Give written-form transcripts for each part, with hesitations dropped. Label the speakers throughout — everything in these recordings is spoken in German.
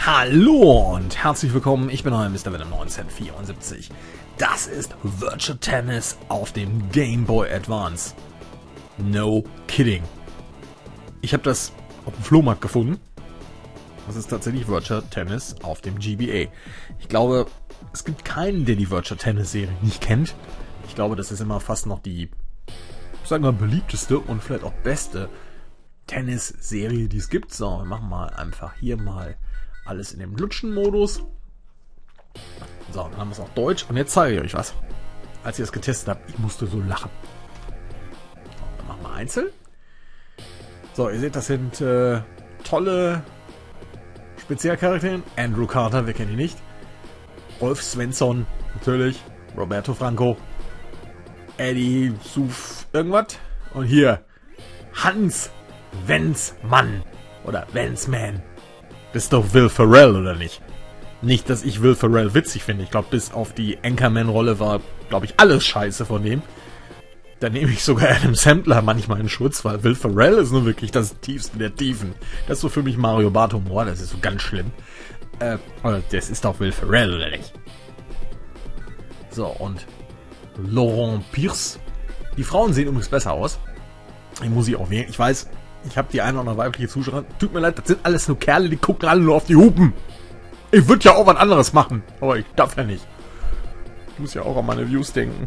Speaker 1: Hallo und herzlich willkommen, ich bin euer Mr. Venom 1974. Das ist Virtua Tennis auf dem Game Boy Advance. No kidding. Ich habe das auf dem Flohmarkt gefunden. Das ist tatsächlich Virtua Tennis auf dem GBA. Ich glaube, es gibt keinen, der die Virtua Tennis Serie nicht kennt. Ich glaube, das ist immer fast noch die, sagen wir mal, beliebteste und vielleicht auch beste Tennis-Serie, die es gibt. So, wir machen mal einfach hier mal alles in dem Lutschen-Modus. So, dann haben wir es auch Deutsch. Und jetzt zeige ich euch was. Als ich das getestet habe, ich musste so lachen. So, dann machen wir Einzel. So, ihr seht, das sind tolle Spezialcharaktere. Andrew Carter, wer kennt ihn nicht? Rolf Svensson, natürlich. Roberto Franco. Eddie Suf, irgendwas. Und hier Hans Wenzmann. Oder Wenzman. Das ist doch Will Ferrell, oder nicht? Nicht, dass ich Will Ferrell witzig finde. Ich glaube, bis auf die Anchorman-Rolle war, glaube ich, alles scheiße von dem. Da nehme ich sogar Adam Sandler manchmal in Schutz, weil Will Ferrell ist nun wirklich das Tiefste der Tiefen. Das ist so für mich Mario Barth Humor, das ist so ganz schlimm. Oder das ist doch Will Ferrell, oder nicht? So, und Laurent Pierce. Die Frauen sehen übrigens besser aus. Ich muss sie auch wählen. Ich weiß, ich habe die eine oder andere weibliche Zuschauer. Tut mir leid, das sind alles nur Kerle, die gucken alle nur auf die Hupen. Ich würde ja auch was anderes machen, aber ich darf ja nicht. Ich muss ja auch an meine Views denken.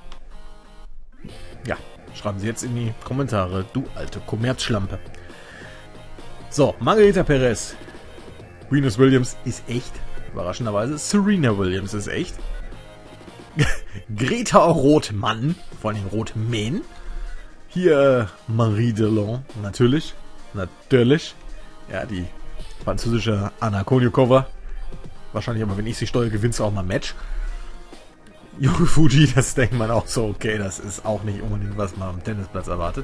Speaker 1: Ja, schreiben Sie jetzt in die Kommentare, du alte Kommerzschlampe. So, Margarita Perez. Venus Williams ist echt, überraschenderweise. Serena Williams ist echt. Greta Rothmann, vor allem Rothman. Hier Marie Delon, natürlich. Natürlich. Ja, die französische Anna Kournikova. Wahrscheinlich aber, wenn ich sie steuere, gewinnt sie auch mal ein Match. Yuri Fuji, das denkt man auch so, okay, das ist auch nicht unbedingt, was man am Tennisplatz erwartet.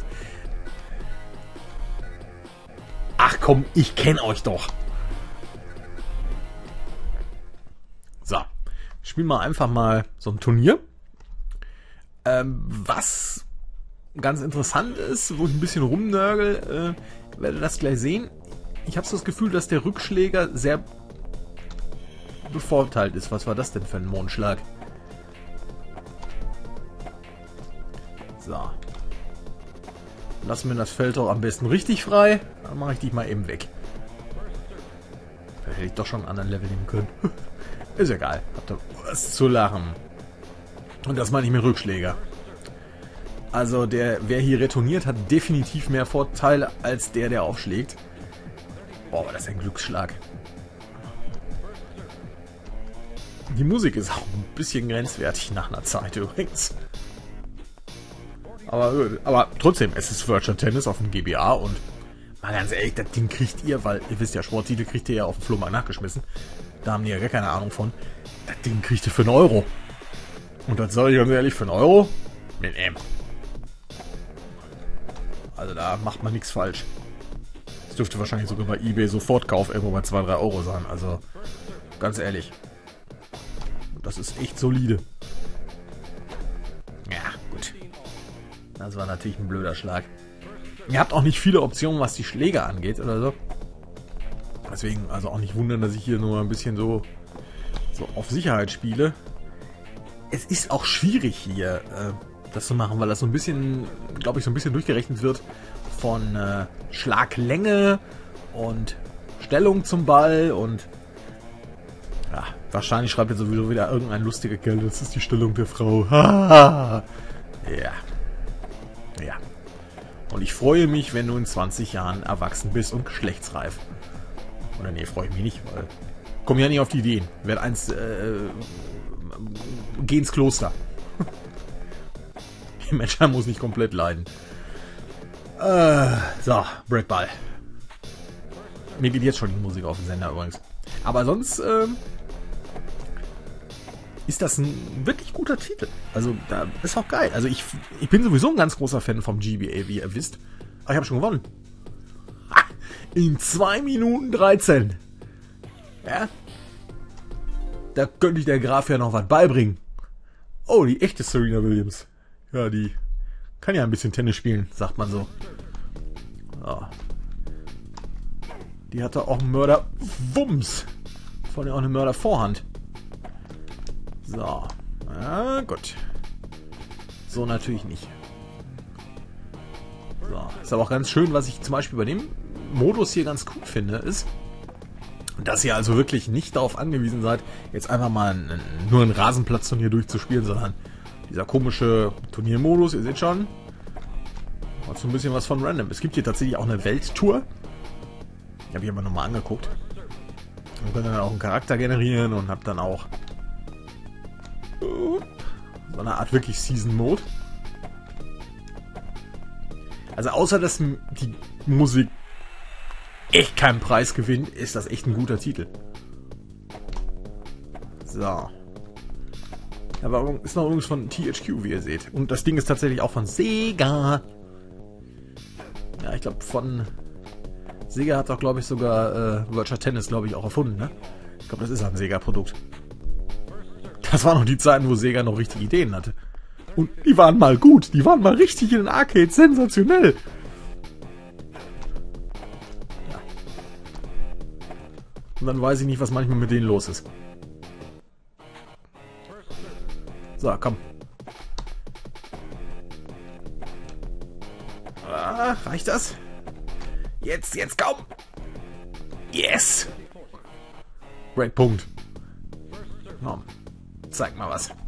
Speaker 1: Ach komm, ich kenne euch doch. So, spielen wir einfach mal so ein Turnier. Was ganz interessant ist, wo ich ein bisschen rumnörgel, werdet das gleich sehen. Ich habe so das Gefühl, dass der Rückschläger sehr bevorteilt ist. Was war das denn für ein Mondschlag? So. Lassen wir das Feld doch am besten richtig frei. Dann mache ich dich mal eben weg. Da hätte ich doch schon einen anderen Level nehmen können. Ist egal. Habt ihr was zu lachen. Und das meine ich mit Rückschläger. Also wer hier retourniert, hat definitiv mehr Vorteile als der aufschlägt. Boah, das ist ein Glücksschlag. Die Musik ist auch ein bisschen grenzwertig nach einer Zeit übrigens. Aber trotzdem, es ist Virtua Tennis auf dem GBA und mal ganz ehrlich, das Ding kriegt ihr, weil ihr wisst ja, Sporttitel kriegt ihr ja auf dem Flohmarkt nachgeschmissen. Da haben die ja gar keine Ahnung von. Das Ding kriegt ihr für 1 Euro. Und das sage ich ganz ehrlich, für 1 Euro mit M. Also da macht man nichts falsch. Das dürfte wahrscheinlich sogar bei eBay Sofortkauf irgendwo bei 2-3 Euro sein. Also ganz ehrlich. Das ist echt solide. Ja, gut. Das war natürlich ein blöder Schlag. Ihr habt auch nicht viele Optionen, was die Schläge angeht oder so. Deswegen also auch nicht wundern, dass ich hier nur ein bisschen so auf Sicherheit spiele. Es ist auch schwierig hier das zu machen, weil das so ein bisschen, glaube ich, so ein bisschen durchgerechnet wird von Schlaglänge und Stellung zum Ball und ja, wahrscheinlich schreibt jetzt sowieso wieder irgendein lustiger Kerl, das ist die Stellung der Frau. Ja. Ja. Und ich freue mich, wenn du in 20 Jahren erwachsen bist und geschlechtsreif. Oder nee, freue ich mich nicht, weil komme ja nicht auf die Ideen. Werd eins, geh ins Kloster. Die Menschheit muss nicht komplett leiden. So, Breakball. Mir geht jetzt schon die Musik auf den Sender übrigens. Aber sonst ist das ein wirklich guter Titel. Also, da ist auch geil. Also, ich bin sowieso ein ganz großer Fan vom GBA, wie ihr wisst. Aber ich habe schon gewonnen. In 2 Minuten 13. Ja? Da könnte ich der Graf ja noch was beibringen. Oh, die echte Serena Williams. Ja, die kann ja ein bisschen Tennis spielen, sagt man so. Oh. Die hatte auch einen Mörder. Wumms. Vor allem auch eine Mördervorhand. So. Ja, gut. So natürlich nicht. So. Ist aber auch ganz schön, was ich zum Beispiel bei dem Modus hier ganz cool finde, ist, dass ihr also wirklich nicht darauf angewiesen seid, jetzt einfach mal nur ein Rasenplatzturnier durchzuspielen, sondern dieser komische Turniermodus, ihr seht schon, hat so ein bisschen was von Random. Es gibt hier tatsächlich auch eine Welttour. Die habe ich aber nochmal angeguckt. Man könnt dann auch einen Charakter generieren und habt dann auch so eine Art wirklich Season Mode. Also außer dass die Musik echt keinen Preis gewinnt, ist das echt ein guter Titel. So. Aber ist noch übrigens von THQ, wie ihr seht. Und das Ding ist tatsächlich auch von Sega. Ja, ich glaube von Sega hat doch, glaube ich, sogar Virtua Tennis, glaube ich, auch erfunden, ne? Ich glaube, das ist ein Sega-Produkt. Das waren noch die Zeiten, wo Sega noch richtige Ideen hatte. Und die waren mal gut. Die waren mal richtig in den Arcades. Sensationell. Ja. Und dann weiß ich nicht, was manchmal mit denen los ist. So, komm. Ah, reicht das? Jetzt, komm! Yes! Breakpunkt. Komm, zeig mal was.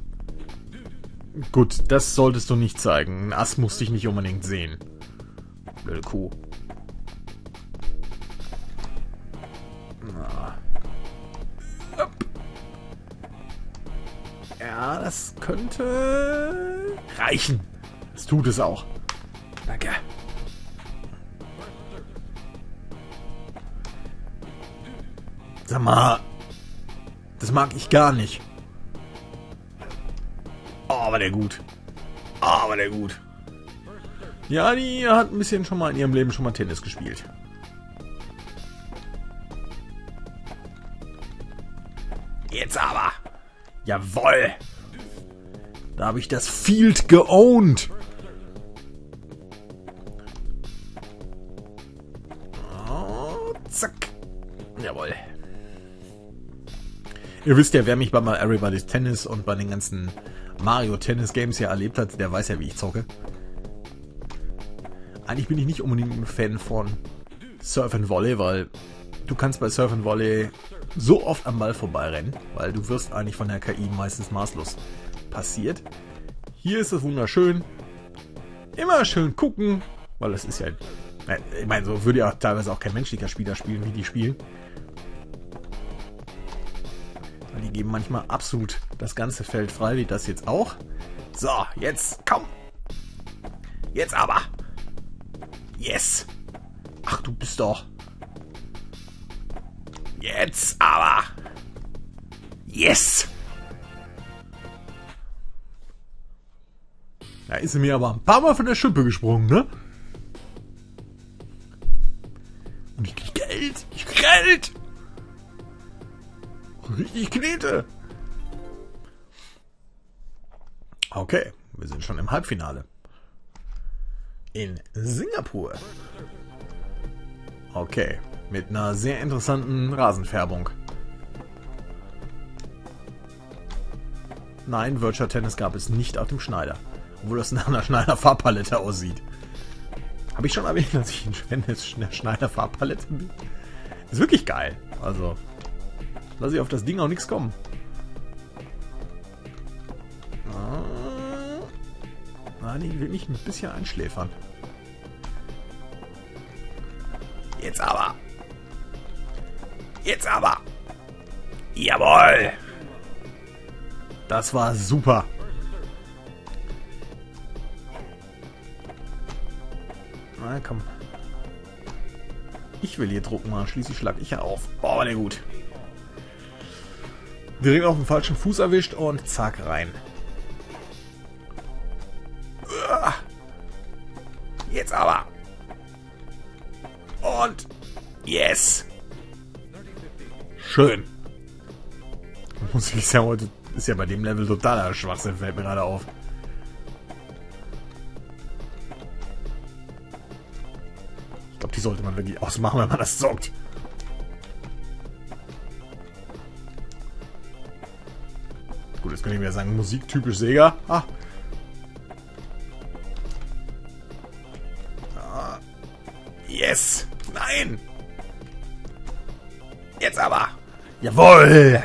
Speaker 1: Gut, das solltest du nicht zeigen. Ein Ass musste ich nicht unbedingt sehen. Blöde Kuh. Na. Ja, das könnte reichen. Das tut es auch. Danke. Sag mal, das mag ich gar nicht. Oh, war der gut. Oh, war der gut. Ja, die hat ein bisschen schon mal in ihrem Leben schon mal Tennis gespielt. Jetzt aber. Jawoll. Da habe ich das Field geowned. Oh, zack. Jawohl. Ihr wisst ja, wer mich bei Everybody's Tennis und bei den ganzen Mario Tennis Games hier erlebt hat, der weiß ja, wie ich zocke. Eigentlich bin ich nicht unbedingt ein Fan von Surf and Volley, weil du kannst bei Surf and Volley so oft am Ball vorbeirennen, weil du wirst eigentlich von der KI meistens maßlos passiert. Hier ist es wunderschön. Immer schön gucken, weil das ist ja... Ich meine, so würde ja teilweise auch kein menschlicher Spieler spielen, wie die spielen. Weil die geben manchmal absolut das ganze Feld frei, wie das jetzt auch. So, jetzt, komm. Jetzt aber. Yes. Ach, du bist doch... Jetzt aber. Yes. Da ist sie mir aber ein paar Mal von der Schippe gesprungen, ne? Und ich krieg Geld. Ich krieg Geld. Richtig Knete. Okay, wir sind schon im Halbfinale. In Singapur. Okay, mit einer sehr interessanten Rasenfärbung. Nein, Virtua Tennis gab es nicht auf dem Schneider. Obwohl das nach einer Schneider-Farbpalette aussieht. Habe ich schon erwähnt, dass ich ein Fan der Schneider-Farbpalette bin? Ist wirklich geil. Also, lasse ich auf das Ding auch nichts kommen. Nein, ich will mich ein bisschen einschläfern. Jetzt aber. Jetzt aber. Jawohl. Das war super. Na komm. Ich will hier drucken mal. Schließlich schlag ich ja auf. Oh, war der gut. Direkt auf den falschen Fuß erwischt und zack rein. Jetzt aber. Und yes. Schön. Musik ist ja heute ist ja bei dem Level totaler Schwachsinn, fällt mir gerade auf. Ich glaube, die sollte man wirklich ausmachen, wenn man das zockt. Gut, jetzt könnte ich mir sagen, Musik typisch Sega. Ah. Ah. Yes! Nein! Jetzt aber! Jawohl!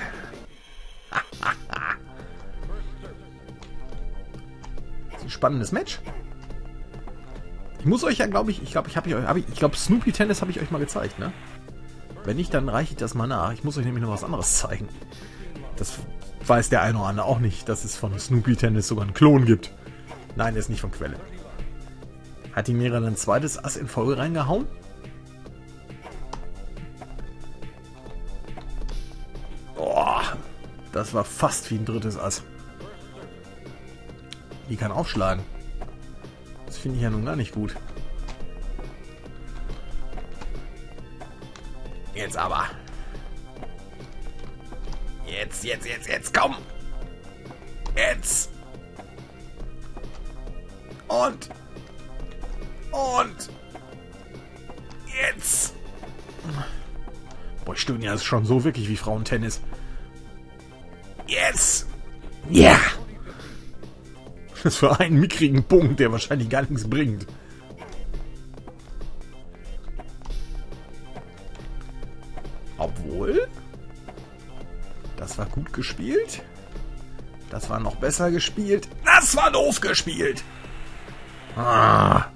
Speaker 1: Das ist ein spannendes Match. Ich muss euch ja, glaube ich, Snoopy Tennis habe ich euch mal gezeigt, ne? Wenn nicht, dann reiche ich das mal nach. Ich muss euch nämlich noch was anderes zeigen. Das weiß der eine oder andere auch nicht, dass es von Snoopy Tennis sogar einen Klon gibt. Nein, der ist nicht von Quelle. Hat die mir dann ein zweites Ass in Folge reingehauen? Oh, das war fast wie ein drittes Ass. Die kann aufschlagen. Das finde ich ja nun gar nicht gut. Jetzt aber. Jetzt, komm! Jetzt! Und jetzt! Boah, ich stöhne ja schon so wirklich wie Frauentennis. Yes! Ja! Yeah. Das für einen mickrigen Punkt, der wahrscheinlich gar nichts bringt. Obwohl... Das war gut gespielt. Das war noch besser gespielt. Das war doof gespielt. Ah.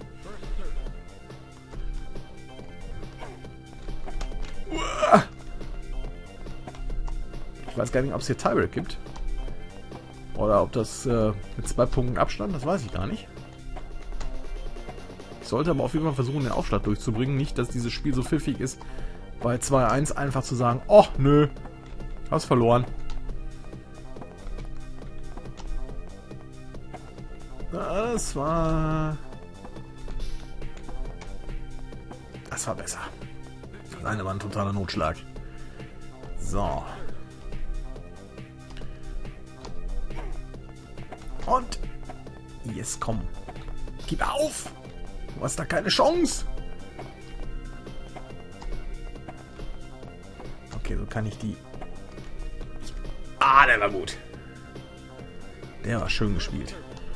Speaker 1: Ich weiß gar nicht, ob es hier Tiebreak gibt. Oder ob das mit 2 Punkten Abstand, das weiß ich gar nicht. Ich sollte aber auf jeden Fall versuchen, den Aufschlag durchzubringen. Nicht, dass dieses Spiel so pfiffig ist, bei 2-1 einfach zu sagen, oh, nö, hast verloren. Das war besser. Das eine war ein totaler Notschlag. So. Und jetzt komm. Gib auf! Du hast da keine Chance! Okay, so kann ich die... Ah, der war gut. Der war schön gespielt.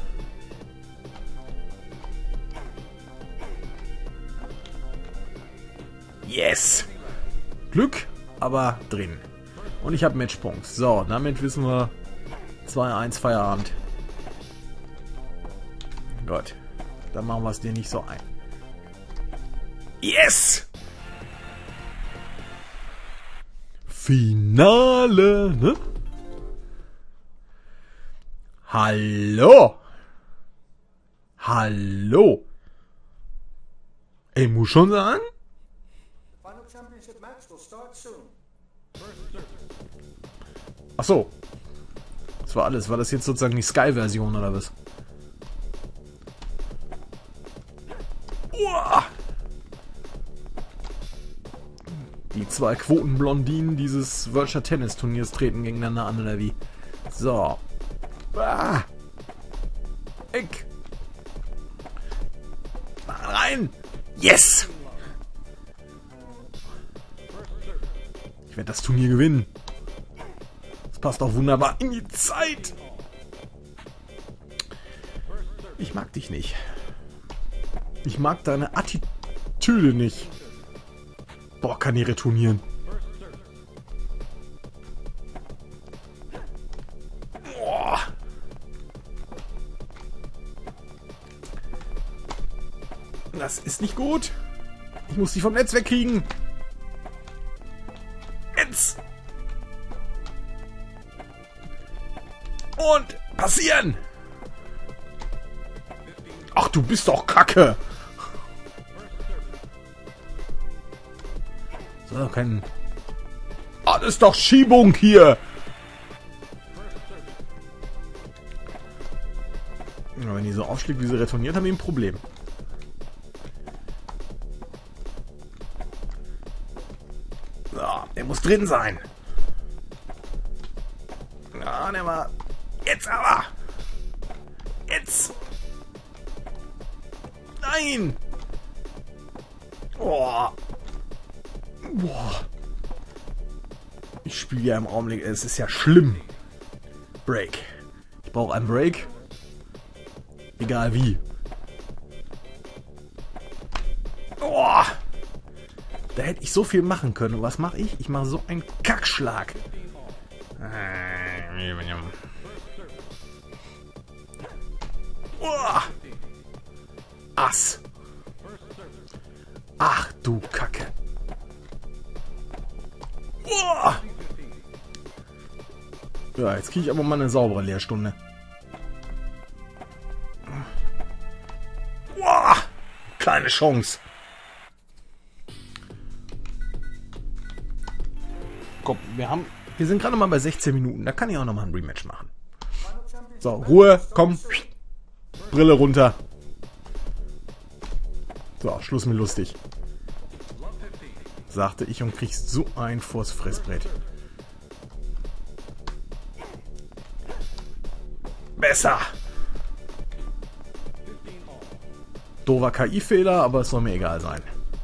Speaker 1: Yes! Glück, aber drin. Und ich habe Matchpunkt. So, damit wissen wir 2-1 Feierabend. Gut. Dann machen wir es dir nicht so ein. Yes! Finale, ne? Hallo! Hallo! Ich muss schon sagen. Ach so. Das war alles. War das jetzt sozusagen die Sky-Version oder was? Uah! Die 2 Quotenblondinen dieses Virtual Tennis Turniers treten gegeneinander an, oder wie? So. Ah! Ich. Rein! Yes! Ich werde das Turnier gewinnen. Das passt auch wunderbar in die Zeit. Ich mag dich nicht. Ich mag deine Attitüde nicht. Boah, kann die retournieren. Boah. Das ist nicht gut. Ich muss die vom Netz wegkriegen. Jetzt. Und passieren. Ach, du bist doch Kacke. So, kein... Ah, das ist doch Schiebung hier. Ja, wenn die so aufschlägt, wie sie retourniert, haben wir ein Problem. So, der muss drin sein. Ja, der war... Jetzt aber! Jetzt! Nein! Oh. Boah. Ich spiele ja im Augenblick, es ist ja schlimm. Break. Ich brauche einen Break. Egal wie. Oh, da hätte ich so viel machen können. Und was mache ich? Ich mache so einen Kackschlag. Oh. Ass. Ach du Kacke. Oh. Ja, jetzt kriege ich aber mal eine saubere Lehrstunde. Oh. Keine Chance. Komm, wir sind gerade mal bei 16 Minuten. Da kann ich auch noch mal ein Rematch machen. So, Ruhe, komm. Brille runter. So, Schluss mit lustig. Sagte ich und kriegst so ein vors Fressbrett. Besser. Doofer KI-Fehler, aber es soll mir egal sein.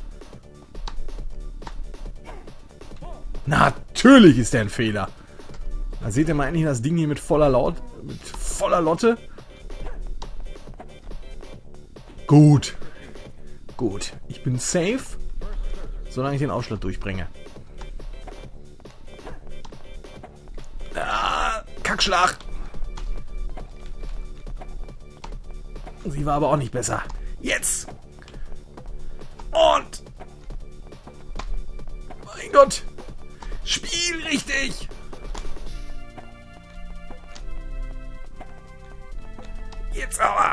Speaker 1: Natürlich ist der ein Fehler. Da seht ihr mal endlich das Ding hier mit voller Lotte. Gut. Gut. Ich bin safe, solange ich den Aufschlag durchbringe. Ah, Kackschlag. Sie war aber auch nicht besser. Jetzt. Und. Mein Gott. Spiel richtig. Jetzt aber.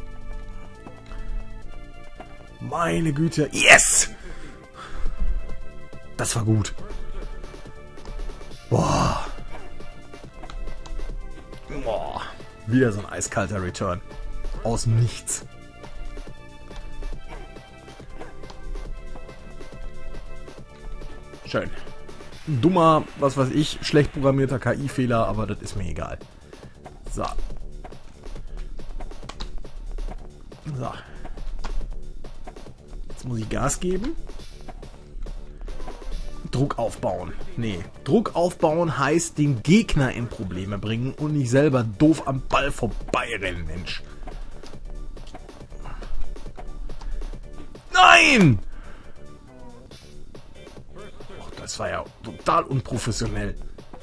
Speaker 1: Meine Güte. Yes. Das war gut. Boah. Boah. Wieder so ein eiskalter Return. Aus dem Nichts. Schön. Dummer, was weiß ich, schlecht programmierter KI-Fehler, aber das ist mir egal. So. So. Jetzt muss ich Gas geben. Druck aufbauen. Nee, Druck aufbauen heißt den Gegner in Probleme bringen und nicht selber doof am Ball vorbeirennen, Mensch. Nein! Oh, das war ja total unprofessionell.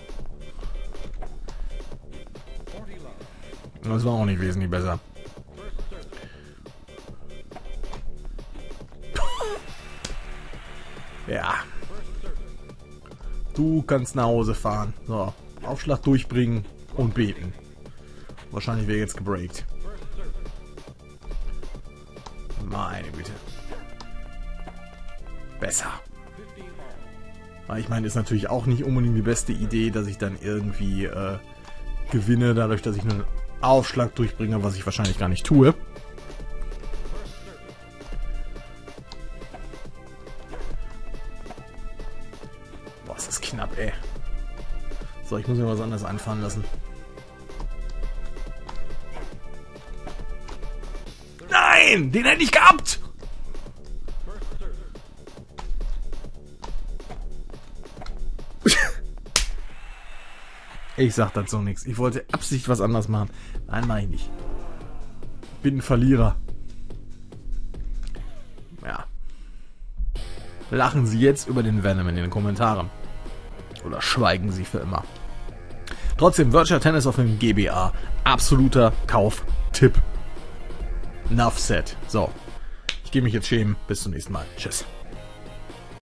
Speaker 1: Das war auch nicht wesentlich besser. Ja. Du kannst nach Hause fahren. So, Aufschlag durchbringen und beten. Wahrscheinlich wäre jetzt gebreakt. Meine Güte. Besser. Aber ich meine, ist natürlich auch nicht unbedingt die beste Idee, dass ich dann irgendwie gewinne, dadurch, dass ich einen Aufschlag durchbringe, was ich wahrscheinlich gar nicht tue. Boah, ist das knapp, ey. So, ich muss mir was anderes einfallen lassen. Nein! Den hätte ich gehabt! Ich sag dazu nichts. Ich wollte absichtlich was anderes machen. Nein, mach ich nicht. Bin ein Verlierer. Ja. Lachen Sie jetzt über den Venom in den Kommentaren. Oder schweigen Sie für immer. Trotzdem, Virtua Tennis auf dem GBA. Absoluter Kauf-Tipp. Enough said. So. Ich gehe mich jetzt schämen. Bis zum nächsten Mal. Tschüss.